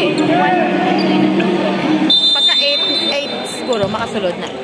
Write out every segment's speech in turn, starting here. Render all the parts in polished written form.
Pagka 8 siguro, makasulod na.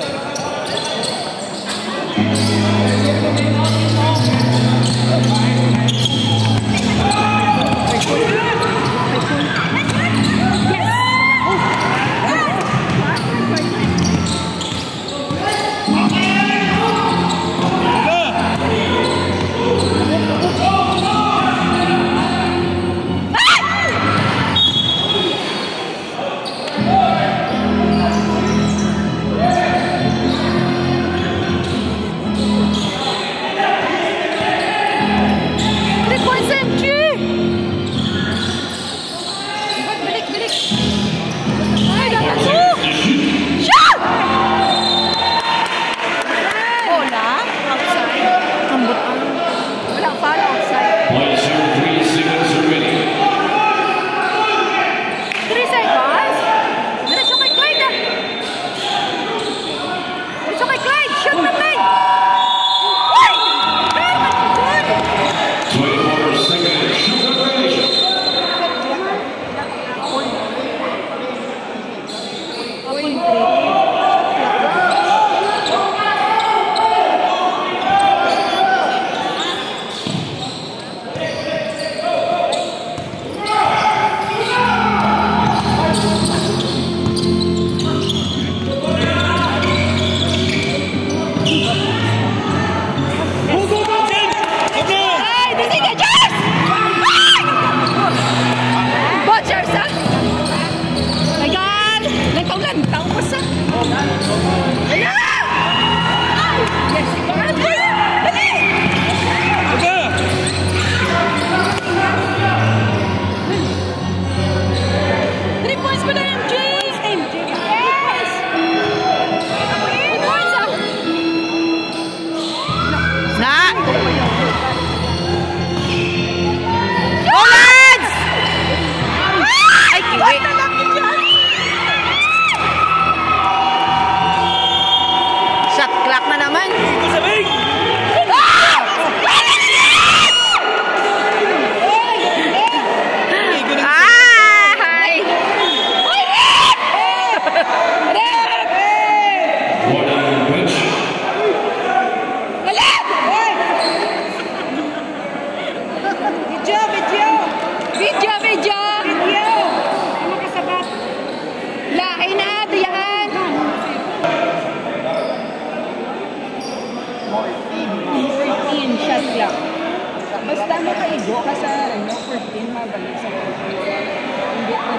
Basta makaigo ka sa 14, mabalik sa 14. Hindi ka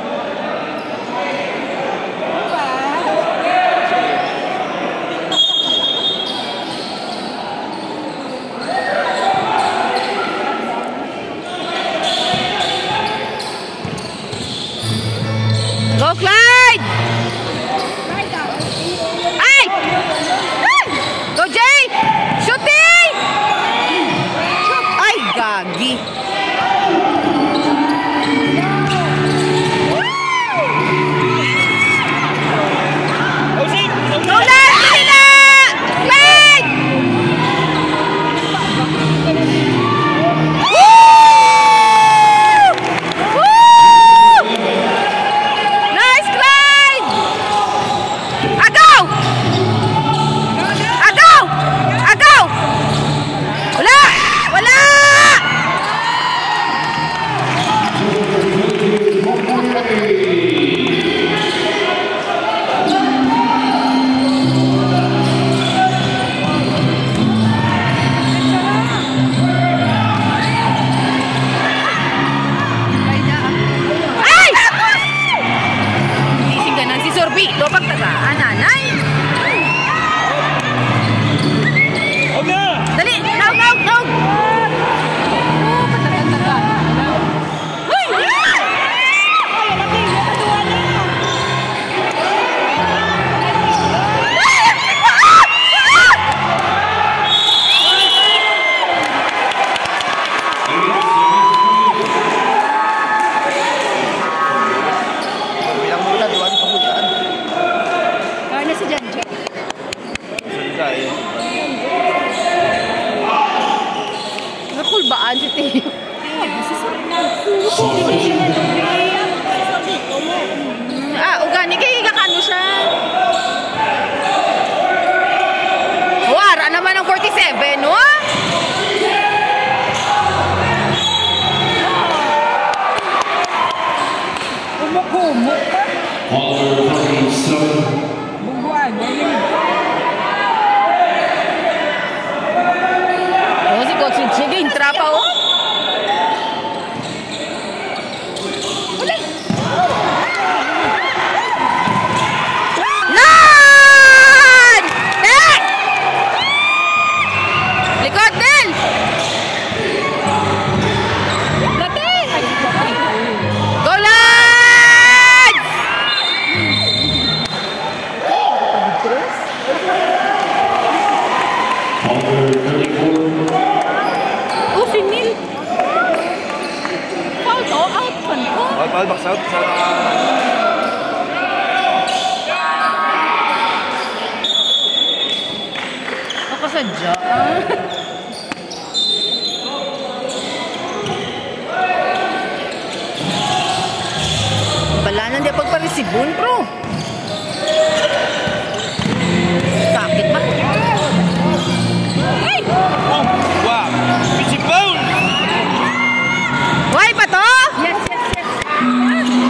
Go, Clyde! Ay! Go, Jay! Shooting! Ay, gagi! Nakulbaan si Teo. Ball, box out. Nakasadya. Balanan di pagparisibon, bro. Sakit ba? Hey! Oh, wow. Pisipon! Why pa to? Yes, yes, yes.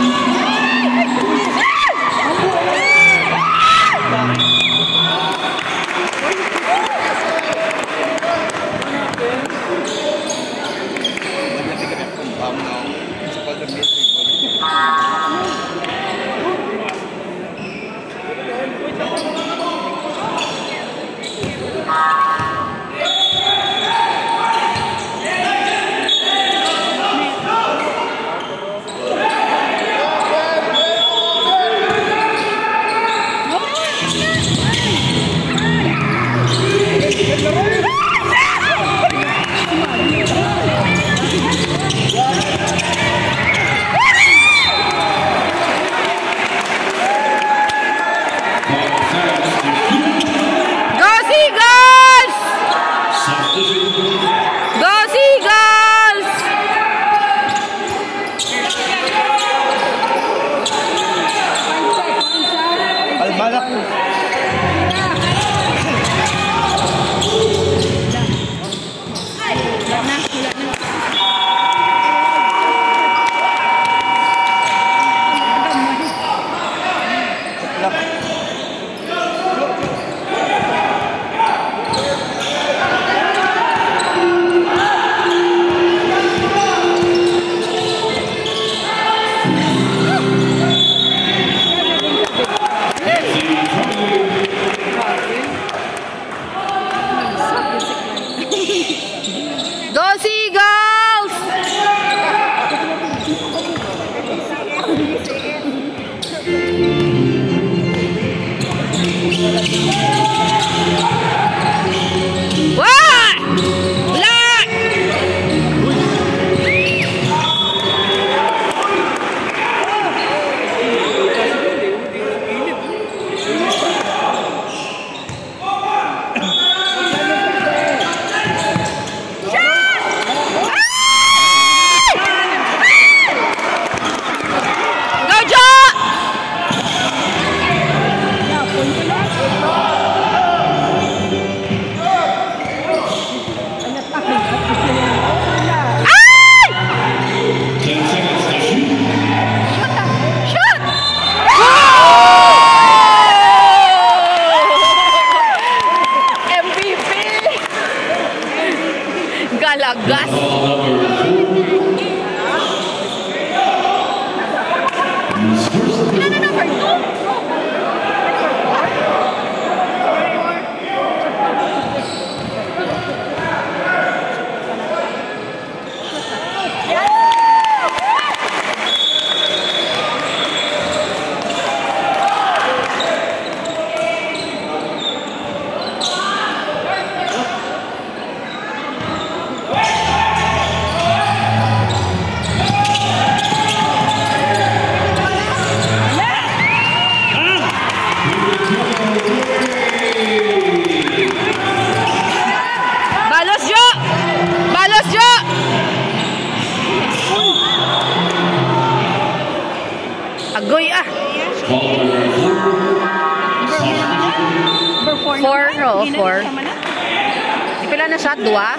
Go Seagulls! Wah! Black! Galagas. Balos Jo! Balos Jo! Agoy ah! Four, no, four. Pila na shot? Dua?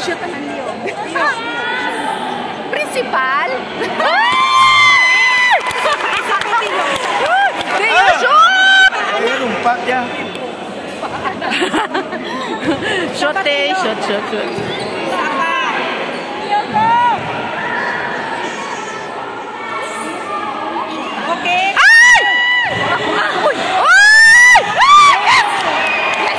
Shoot ang Leo. Principal? Leo, shoot! Ayan, umpat ya. Shoot eh. Shoot. Saka. Leo, go! Okay. Ay! Uy! Uy! Yes! Yes!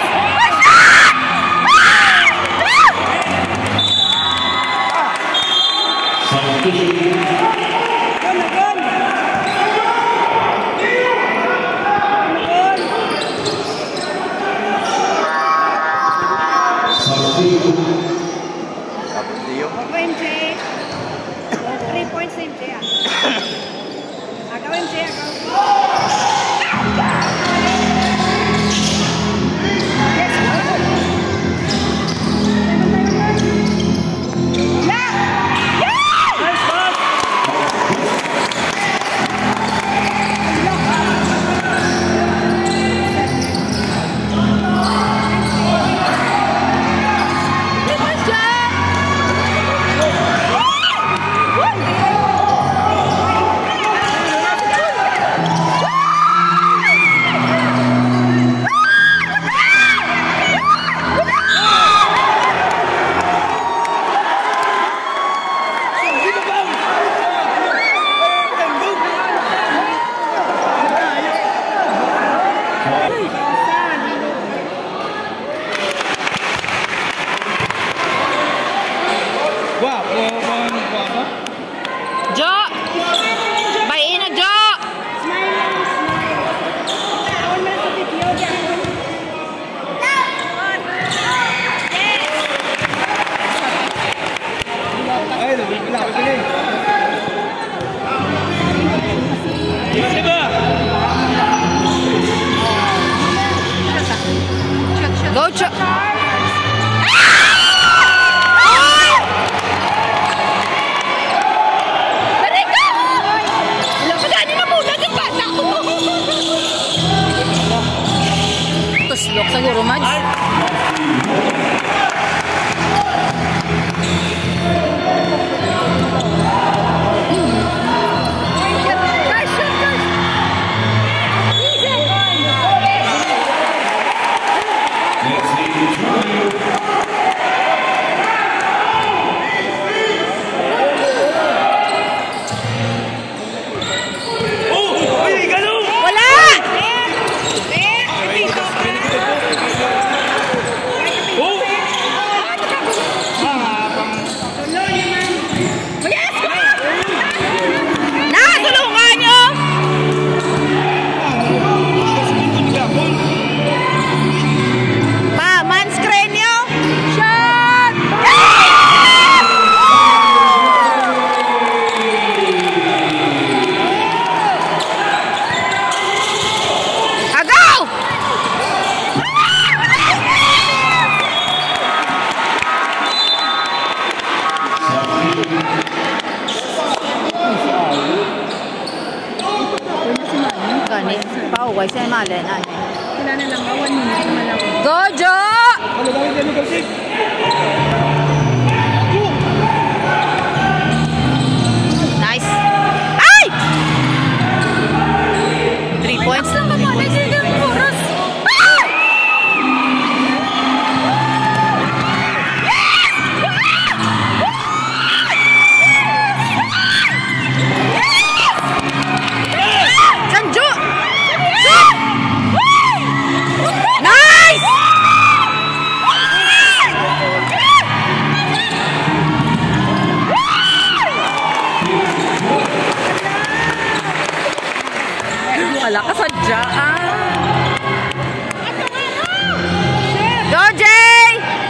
Tapos Leo. Ako, MJ. 3 points na MJ, ah. Agaw, MJ, agaw. Yes, go! Nice pass! Jo! Bayin na, Jo! Smile lang, smile. Taon mo na sa video, gano'n. Ay, nabibili. Diba? Go, Jo! Tuslok siguro, Mads. Oh! Ay, gano'n! Wala! Oh! Na, tulungan nyo! Pa, man screen nyo! Shot! Agaw! Gani, pauway siya malen, ane. Wala na lang, 1 minute naman ako. Go, Jo! Ano ba yung Galsik? Nice. Ay! 3 points lang ka mo. Nagsigang oras. Ay! Sanju! Nice! Wala ka sadyaan. Go, Jay!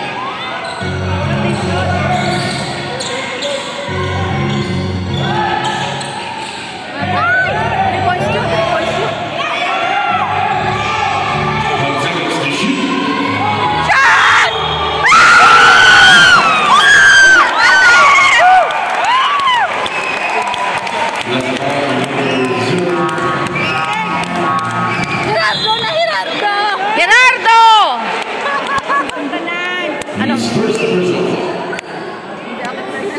Gerardo na Gerardo! Gerardo! Ano?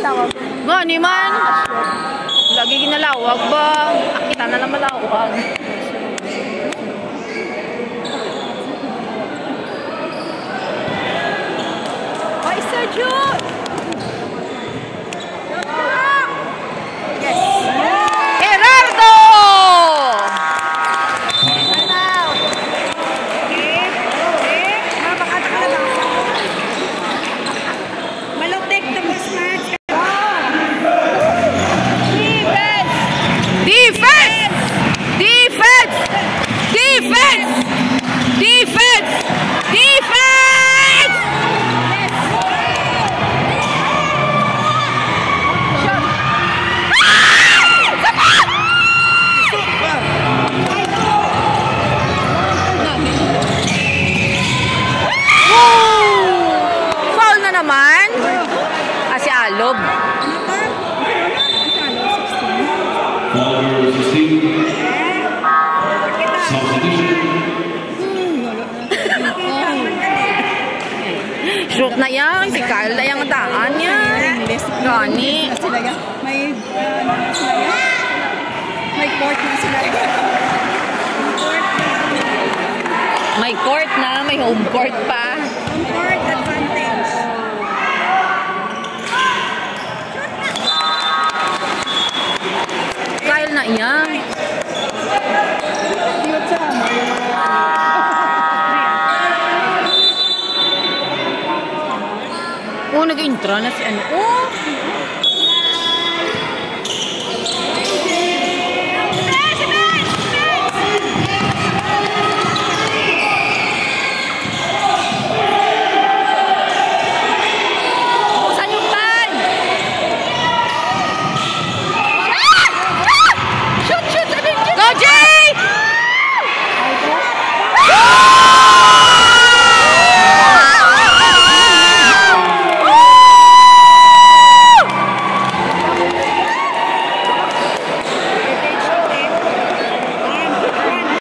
tawag. Gani man. Lagi ginalawag ba? Kita na lang malawag. Ay, Sergio! Yes! Gerardo! Maluktik the bus match. Defense! Defense! Defense! Defense! Defense! Foul na naman. Si Alob. Foul number 16. Substitution. Shoot na yan. Si Kyle na yung daan niya. Gani. Sila yan. May court na sila yan. May court na. May home court pa. Court advantage. Kyle na yan. Cute sa Oh, nag-intro na si ano. Oh!